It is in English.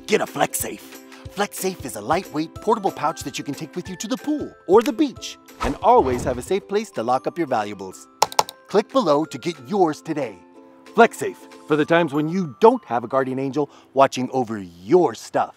Get a FlexSafe. FlexSafe is a lightweight, portable pouch that you can take with you to the pool or the beach and always have a safe place to lock up your valuables. Click below to get yours today. FlexSafe, for the times when you don't have a guardian angel watching over your stuff.